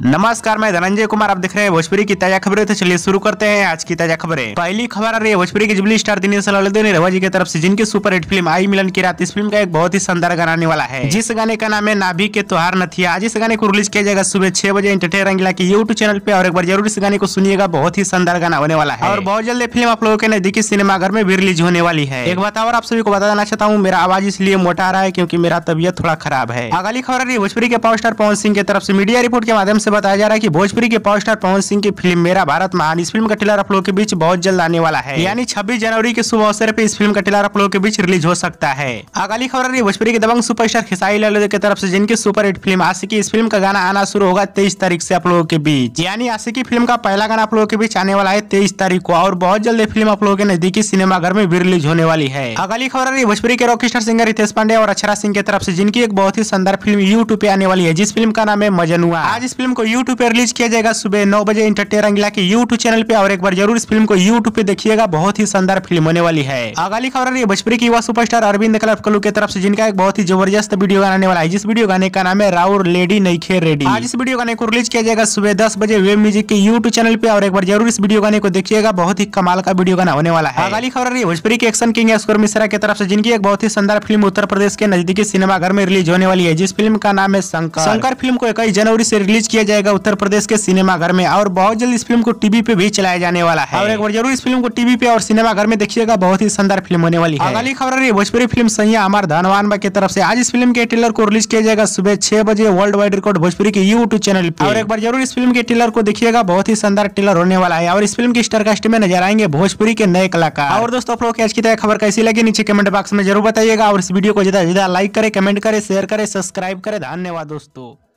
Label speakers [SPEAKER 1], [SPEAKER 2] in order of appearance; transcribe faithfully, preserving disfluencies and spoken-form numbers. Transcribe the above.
[SPEAKER 1] नमस्कार, मैं धनंजय कुमार। आप देख रहे हैं भोजपुरी की ताजा खबरें। तो चलिए शुरू करते हैं आज की ताजा खबरें। पहली खबर आ रही है भोजपुरी की जुबली स्टार दिनेश लालदेव जी की तरफ से, जिनकी सुपर हिट फिल्म आई मिलन की रात। इस फिल्म का एक बहुत ही शानदार गाना आने वाला है, जिस गाने का नाम है नाभी के त्योहार नथिया। आज इस गाने को रिलीज किया जाएगा सुबह छह बजे एंटरटेन रंगीला की यूट्यूब चैनल पे, और एक बार जरूर इस गाने को सुनिएगा। बहुत ही शानदार गाना होने वाला है और बहुत जल्द फिल्म आप लोगों के नजदीकी सिनेमाघर में भी रिलीज होने वाली है। एक बात और आप सभी को बता देना चाहता हूँ, मेरा आवाज इसलिए मोटा आ रहा है क्योंकि मेरा तबियत थोड़ा खराब है। अगली खबर आ रही है भोजपुरी के पावर स्टार पवन सिंह की तरफ से। मीडिया रिपोर्ट के माध्यम से बताया जा रहा है कि भोजपुरी के पावर स्टार पवन सिंह की फिल्म मेरा भारत महान, इस फिल्म का ट्रेलर आप लोगों के बीच बहुत जल्द आने वाला है, यानी छब्बीस जनवरी के शुभ अवसर पे इस फिल्म का ट्रेलर आप लोगों के बीच रिलीज हो सकता है। अगली खबर आ रही है भोजपुरी के दबंग सुपरस्टार खेसारी लाल की तरफ से, जिनकी सुपर हिट फिल्म आशिकी, इस फिल्म का गाना आना शुरू होगा तेईस तारीख से आप लोगों के बीच, यानी आशिकी फिल्म का पहला गाना आप लोगों के बीच आने वाला है तेईस तारीख को, और बहुत जल्द फिल्म आप लोगों के नजदीकी सिनेमाघर में भी रिलीज होने वाली है। अगली खबर आ रही है भोजपुरी के rock star singer Ritesh Pandey और अक्षरा सिंह की तरफ से, जिनकी एक बहुत ही शानदार फिल्म यूट्यूब पे आने वाली है, जिस फिल्म का नाम है मजनुआ। आज इस फिल्म को यूट्यूब पे रिलीज किया जाएगा सुबह नौ बजे एंटरटेन रंगीला के यूट्यूब चैनल पे, और एक बार जरूर इस फिल्म को यूट्यूब पे देखिएगा। बहुत ही शानदार फिल्म होने वाली है। अगली खबर आ रही है भोजपुरी की युवा सुपरस्टार अरविंद कलू की तरफ से, जिनका एक बहुत ही जबरदस्त वीडियो गाना आने वाला है, जिस वीडियो गाने का नाम है राउर लेडी नईखे रेडी। आज इस वीडियो गाने को रिलीज किया जाएगा सुबह दस बजे वेब म्यूजिक के यूट्यूब चैनल पे, और एक बार जरूर इस वीडियो गाने को देखिएगा। बहुत ही कमाल का वीडियो गाना होने वाला है। अगली खबर आ रही है भोजपुरी के एक्शन किंग अस्कर मिश्रा की तरफ से, जिनकी एक बहुत ही शानदार फिल्म उत्तर प्रदेश के नजदीकी सिनेमाघर में रिलीज होने वाली है, जिस फिल्म का नाम है शंकर। शंकर फिल्म को इक्कीस जनवरी से रिलीज किया जाएगा उत्तर प्रदेश के सिनेमाघर में, और बहुत जल्द इस फिल्म को टीवी पे भी चलाया जाने वाला है, और एक बार जरूर इस फिल्म को टीवी पे और सिनेमाघर में देखिएगा। बहुत ही शानदार फिल्म होने वाली है। अगली खबर आ रही है भोजपुरी फिल्म सैया अमर धनवान की तरफ से। आज इस फिल्म के ट्रेलर को रिलीज किया जाएगा सुबह छह बजे वर्ल्ड वाइड रिकॉर्ड भोजपुरी के यूट्यूब चैनल पे, और एक बार जरूर इस फिल्म के ट्रेलर को देखिएगा। बहुत ही शानदार ट्रेलर होने वाला है, और इस फिल्म की स्टार कास्ट में नजर आएंगे भोजपुरी के नए कलाकार। और दोस्तों, आप लोग आज की तरह खबर कैसी लगी नीचे कमेंट बॉक्स में जरूर बताइएगा, और इस वीडियो को ज्यादा ज्यादा लाइक करे, कमेंट करे, शेयर करे, सब्सक्राइब करे। धन्यवाद दोस्तों।